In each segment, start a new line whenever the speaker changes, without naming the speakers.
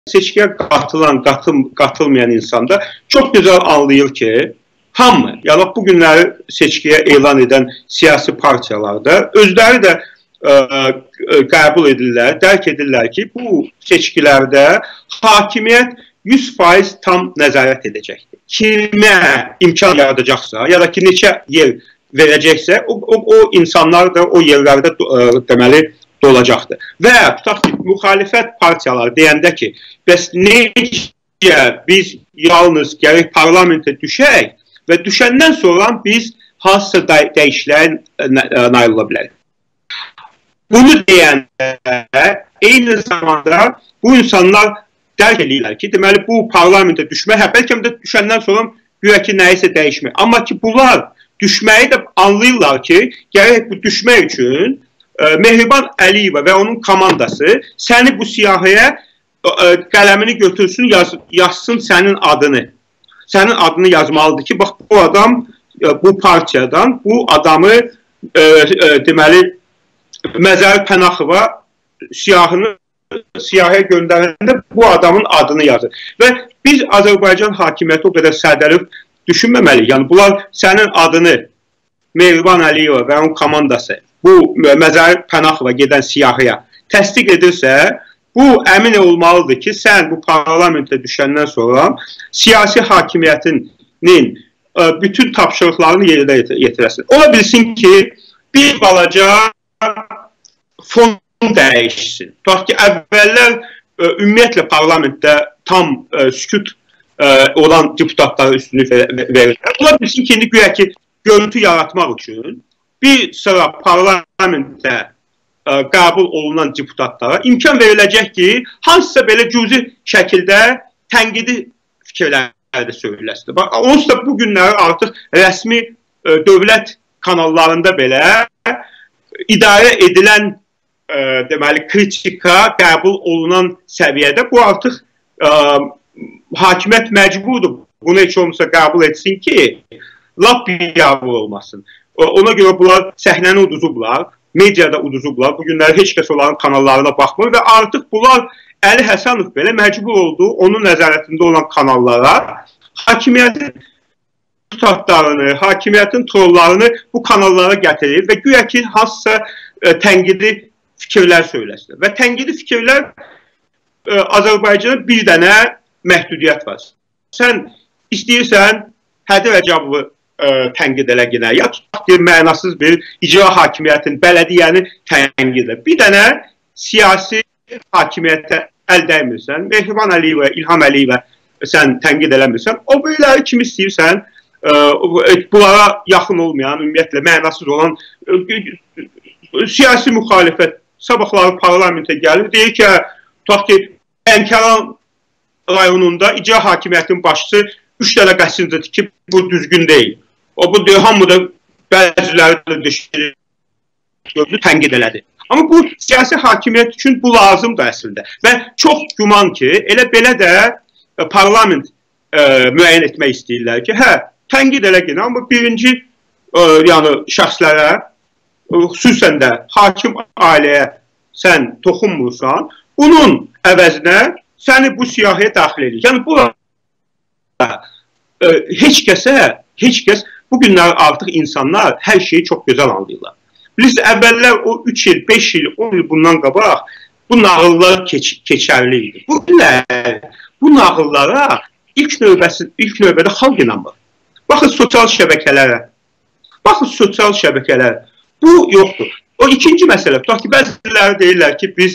seçkiyə qatılan, qatılmayan insanda çox gözəl anlayır ki, hamı, yəni bu günləri seçkiyə elan edən siyasi partiyalarda özləri də qəbul edirlər, dərk edirlər ki, bu seçkilərdə hakimiyyət 100% tam nəzarət edəcəkdir. Kimə imkan yaradacaqsa, ya da ki, neçə yer verəcəksə, o insanlar da o yerlərdə deməli dolacaqdır. Və tutaq ki, müxalifət partiyaları deyəndə ki, bəs necə biz yalnız gərək parlamentə düşək və düşəndən sonra biz hansısa dəyişikliyə nail ola bilərik. Bunu deyəndə eyni zamanda bu insanlar dərk edirlər ki, deməli bu parlamentə düşmək, bəlkə də düşəndən sonra güya ki, nəyisə dəyişmək. Amma ki, bunlar düşməyi də anlayırlar ki, gərək bu düşmək üçün Mehriban Əliyeva və onun komandası səni bu siyahıya qələmini götürsün, yazsın sənin adını. Sənin adını yazmalıdır ki, bax bu adam bu partiyadan bu adamı deməli Məzər Pənaxova siyahıya göndərəndə bu adamın adını yazır. Və biz Azərbaycan hakimiyyəti o qədər sədəlif düşünməməliyik. Yəni bunlar sənin adını Mehriban Əliyeva və onun komandası bu Məzər Pənaxova gedən siyahıya təsdiq edirsə, bu əmin olmalıdır ki, sən bu parlamentə düşəndən sonra siyasi hakimiyyətinin bütün tapşırıqlarını yerinə yetirəsin. Ola bilsin ki, bir balaca fon dəyişsin. Tutaq ki, əvvəllər ümumiyyətlə parlamentdə tam sükut olan deputatlara üstünlük verir. Ola bilsin ki, indi güya ki, görüntü yaratmaq üçün bir sıra parlamentdə qəbul olunan deputatlara imkan veriləcək ki, hansısa belə cüzi şəkildə tənqidi fikirlərdə söyləsin. Onsuz da bu günləri artıq rəsmi dövlət kanallarında belə idarə edilən deməli kritika qəbul olunan səviyyədə bu artıq hakimiyyət məcburdur. Bunu heç olmasa qəbul etsin ki, lap biabır olmasın. Ona görə bunlar səhnəni uduzublar, mediada uduzublar. Bu günləri heç kəs onların kanallarına baxmır və artıq bunlar Əli Həsənov belə məcbur oldu, onun nəzarətində olan kanallara hakimiyyətin tutatlarını, hakimiyyətin trollarını bu kanallara gətirir və güya ki, hansısa tənqidi fikirlər söyləsin. Və tənqidi fikirlər Azərbaycana bir dənə məhdudiyyət var. Sən istəyirsən Hədi Rəcəbovu tənqid elə yenə, ya tutaq ki, mənasız bir icra hakimiyyətin, bələdiyyəni tənqid elə. Bir dənə siyasi hakimiyyətə əl dəymirsən, Mehriban Əliyeva, İlham Əliyeva sən tənqid eləmirsən, o böyləri kim istəyirsən, bunlara yaxın olmayan, ümumiyyətlə mənasız olan siyasi müxalifət sabahları parlamentə gəlir, deyir ki, tutaq ki, Lənkəran rayonunda icra hakimiyyətinin başçısı 3 dənə qəsrindir ki, bu düzgün deyil. O bu deyir, hamı da bəziləri də tənqid elədi. Amma bu siyasi hakimiyyət üçün bu lazımdır əslində. Və çox güman ki, elə belə də parlament müəyyən etmək istəyirlər ki, hə, tənqid elə ki, amma birinci şəxslərə, xüsusən də hakim ailəyə sən toxunmursan, bunun əvəzinə səni bu siyahıya daxil edir. Yəni, bu heç kəs, bu günlər artıq insanlar hər şeyi çox gözəl anlayırlar. Bilirsiniz, əvvəllər o 3 il, 5 il, 10 il bundan qabaq bu nağıllar keçərli idi. Bu nağıllara ilk növbədə xalq inanmır. Baxın sosial şəbəkələrə. Bu yoxdur. O ikinci məsələ, tutaq ki, bəziləri deyirlər ki, biz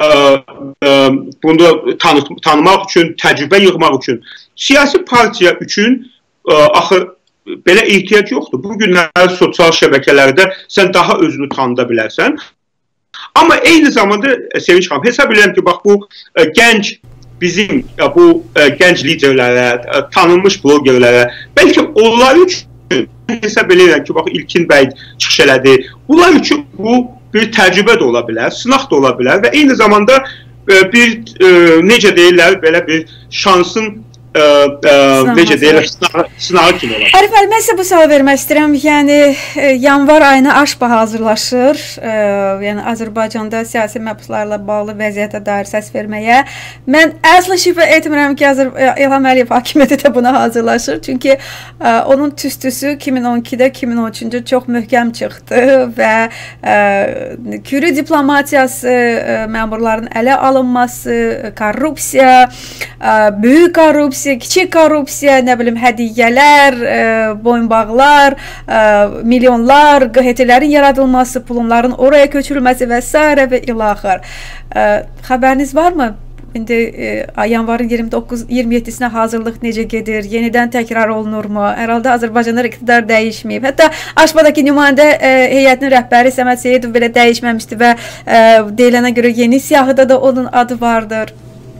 bunu tanımaq üçün, təcrübə yığmaq üçün, siyasi partiya üçün axı belə ehtiyac yoxdur. Bu günlər sosial şəbəkələrdə sən daha özünü tanıda bilərsən. Amma eyni zamanda, Sevinç xanım, hesab edirəm ki, bax bu gənc, bizim bu gənc liderlərə, tanınmış blogerlərə, bəlkə onlar üçün hesab edirəm ki, bax İlkin bəy çıxış elədi. Bunlar üçün bu bir təcrübə də ola bilər, sınaq da ola bilər və eyni zamanda bir, necə deyirlər, belə bir şansın necə deyirlər, sınağı kimi olar.
Arif əli, mən sizə bu sual vermək istəyirəm. Yəni, yanvar ayına AŞPA hazırlaşır. Yəni, Azərbaycanda siyasi məhbuslarla bağlı vəziyyətə dair səs verməyə. Mən əsla şübhə etmirəm ki, İlham Əliyev hakimiyyəti də buna hazırlaşır. Çünki onun tüstüsü 2012-də, 2013-cü çox möhkəm çıxdı və Kürdi diplomatiyası, məmurların ələ alınması, korrupsiya, böyük korrupsiya, kiçik korrupsiya, nə bilim, hədiyyələr, boyunbağlar, milyonlar, QHT-lərin yaradılması, pulunların oraya köçürülməsi və s. və ilaxır. Xəbəriniz varmı? İndi yanvarın 29-27-sinə hazırlıq necə gedir? Yenidən təkrar olunurmu? Hər halda Azərbaycanda iqtidar dəyişməyib. Hətta AŞPA-dakı nümayəndə heyətinin rəhbəri Səməd Seyidov belə dəyişməmişdi və deyilənə görə yeni siyahıda da onun adı vardır.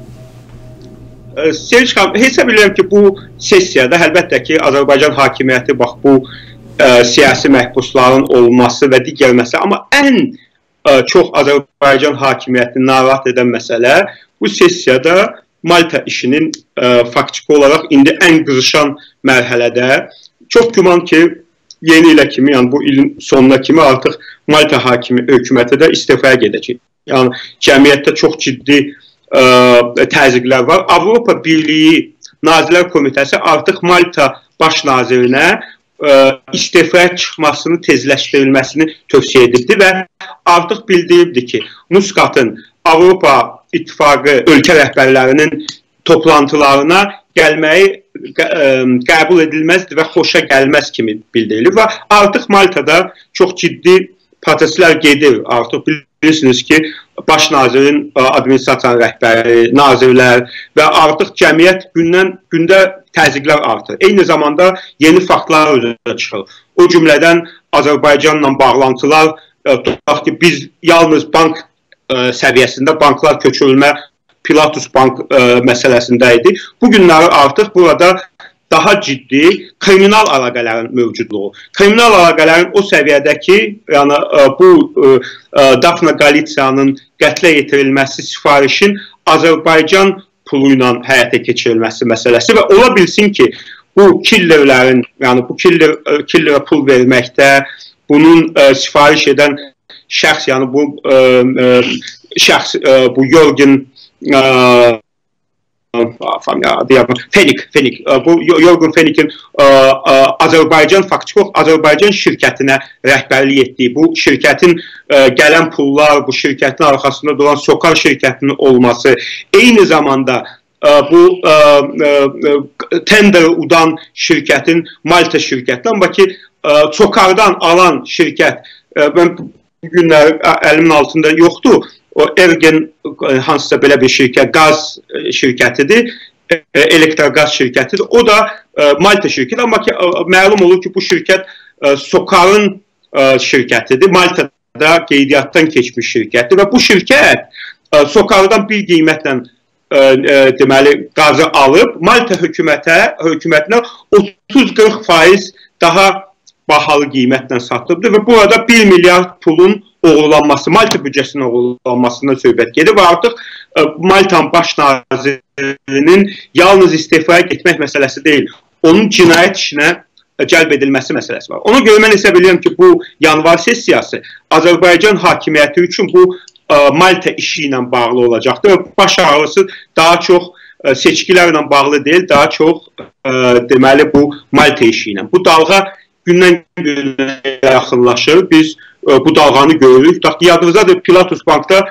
Sevinç xanım, hesab edirəm ki, bu sessiyada əlbəttə ki, Azərbaycan hakimiyyəti bax bu siyasi məhbusların olması və digər məsələ, amma ən çox Azərbaycan hakimiyyətini narahat edən məsələ bu sessiyada Malta işinin faktiki olaraq indi ən qızışan mərhələdə. Çox güman ki, yeni ilə kimi, yəni bu ilin sonuna kimi artıq Malta hökuməti də istifaya gedəcək. Yəni cəmiyyətdə çox ciddi təzyiqlər var. Avropa Birliyi Nazirlər Komitəsi artıq Malta baş nazirinə istifaya çıxmasını tezləşdirilməsini tövsiyə edildi və artıq bildiribdi ki, Muskatın Avropa İttifaqı ölkə rəhbərlərinin toplantılarına gəlməyi qəbul edilməzdir və xoşa gəlməz kimi bildirilib və artıq Maltada çox ciddi proseslər gedir. Artıq bilirsiniz ki, baş nazirin administrasiyanın rəhbəri, nazirlər və artıq cəmiyyət gündə təzyiqlər artır. Eyni zamanda yeni faktlar üzrə çıxır. O cümlədən Azərbaycanla bağlantılar, tutaq ki, biz yalnız bank səviyyəsində banklar köçürülmə Pilatus Bank məsələsində idi. Bu günləri artıq burada daha ciddi kriminal əlaqələrin mövcudluğu. Kriminal əlaqələrin o səviyyədə ki, yəni bu Dafna Galiciyanın qətlə yetirilməsi sifarişin Azərbaycan pulu ilə həyata keçirilməsi məsələsi və ola bilsin ki, bu killerlərin, yəni bu killerə pul verməkdə, bunun sifariş edən şəxs, yəni bu şəxs, bu Yorgen Fenik, bu Yorgen Fenik'in Azərbaycan şirkətinə rəhbərlik etdiyi, bu şirkətin gələn pullar, bu şirkətin arxasında duran Sokar şirkətinin olması, eyni zamanda bu tenderi udan şirkətin Malta şirkəti, amma ki Sokardan alan şirkət, mən bu günlər əlimin altında yoxdur, o Ergen hansısa belə bir şirkət, qaz şirkətidir, elektrogaz şirkətidir. O da Malta şirkəti, amma ki məlum olur ki, bu şirkət Sokarın şirkətidir. Maltada qeydiyyatdan keçmiş şirkətdir və bu şirkət Sokardan bir qiymətlə deməli qazı alıb Malta hökumətinə 30-40% daha bahalı qiymətlə satılıbdır və burada 1 milyard pulun oğurlanması, Malta büdcəsinin oğurlanmasına söhbət gedir və artıq Maltanın baş nazirinin yalnız istifaya getmək məsələsi deyil, onun cinayət işinə cəlb edilməsi məsələsi var. Ona görə mən hesab edirəm ki, bu yanvar sessiyası Azərbaycan hakimiyyəti üçün bu Malta işi ilə bağlı olacaqdır və baş ağrısı daha çox seçkilərlə bağlı deyil, daha çox deməli bu Malta işi ilə. Bu dalğa gündən günə yaxınlaşır. Biz bu dalğanı görürük. Yadınızdadır, Pilatus Bankda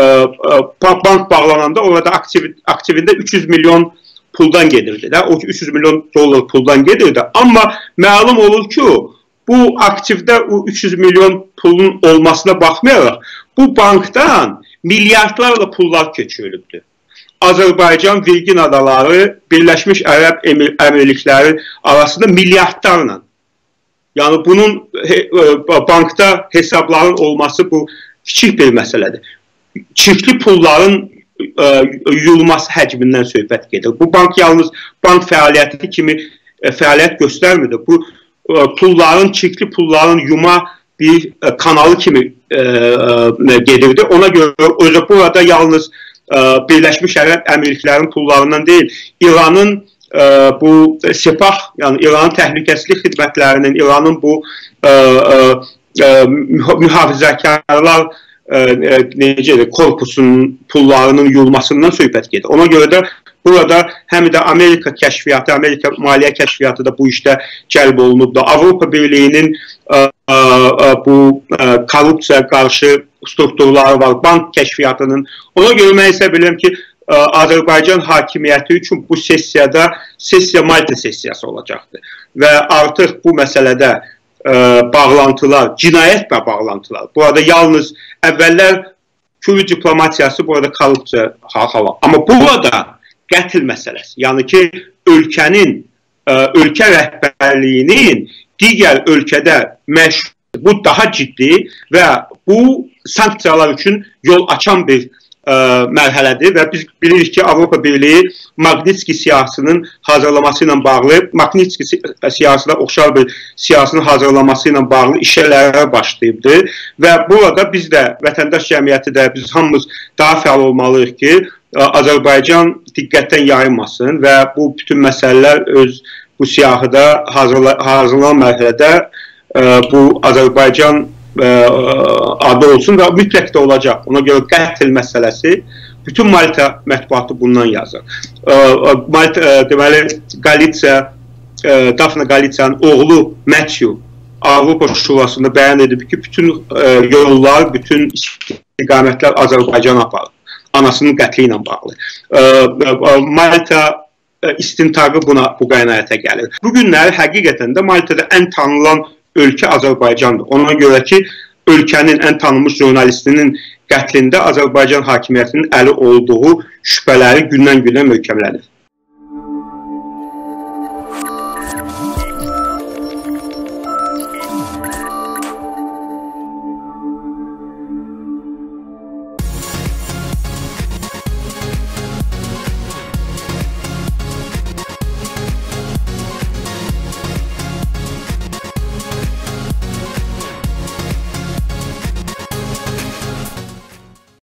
bank bağlananda orada aktivində 300 milyon puldan gedirdi. O 300 milyon dollar puldan gedirdi. Amma məlum olur ki, bu aktivdə 300 milyon pulun olmasına baxmayaraq, bu bankdan milyardlarla pullar keçirilibdir. Azərbaycan, Virgin Adaları, Birləşmiş Ərəb Əmirlikləri arasında milyardlarla. Yəni bunun bankda hesabların olması bu kiçik bir məsələdir. Çiftli pulların yuyulması həcmindən söhbət gedir. Bu bank yalnız bank fəaliyyəti kimi fəaliyyət göstərmirdi. Bu pulların, çiftli pulların yuma bir kanalı kimi gedirdi. Ona görə burada yalnız Birləşmiş Ərəb Əmirliklərinin pullarından deyil, İranın bu Sepah, yəni İranın təhlükəsizlik xidmətlərinin, İranın bu mühafizəkarlar korpusunun pullarının yuyulmasından söhbət gedir. Ona görə də burada həm də Amerika kəşfiyyatı, Amerika maliyyə kəşfiyyatı da bu işdə cəlb olunub da. Avropa Birliyinin bu korrupsiya qarşı strukturları var, bank kəşfiyyatının. Ona görə mən isə bilirəm ki, Azərbaycan hakimiyyəti üçün bu sessiyada Malta sessiyası olacaqdır. Və artıq bu məsələdə bağlantılar, cinayətlə bağlantılar. Burada yalnız əvvəllər Kürt diplomatiyası burada korrupsiya hava. Amma burada qətl məsələsi, yəni ki, ölkə rəhbərliyinin digər ölkədə məşğul, bu daha ciddi və bu sanksiyalar üçün yol açan bir mərhələdir və biz bilirik ki, Avropa Birliyi Magnitski siyasının hazırlaması ilə bağlı, Magnitski siyasına oxşar bir siyasının hazırlaması ilə bağlı işlərə başlayıbdır və burada biz də, vətəndaş cəmiyyəti də, biz hamımız daha fəal olmalıyıq ki, Azərbaycan diqqətdən yayılmasın və bu bütün məsələlər bu siyahıda hazırlanan mərhələdə bu Azərbaycan adı olsun və mütləq də olacaq. Ona görə qətl məsələsi, bütün Malta mətbuatı bundan yazır. Deməli, Dafna Qalitsyanın oğlu Matthew Avropa Şurasında bəyan edib ki, bütün yollar, bütün istiqamətlər Azərbaycana aparır. Anasının qətli ilə bağlı. Malta istintaqı bu qənaətə gəlir. Bu günləri həqiqətən də Maltada ən tanınan ölkə Azərbaycandır. Ona görə ki, ölkənin ən tanınmış jurnalistinin qətlində Azərbaycan hakimiyyətinin əli olduğu şübhələri gündən-günə möhkəmlənir.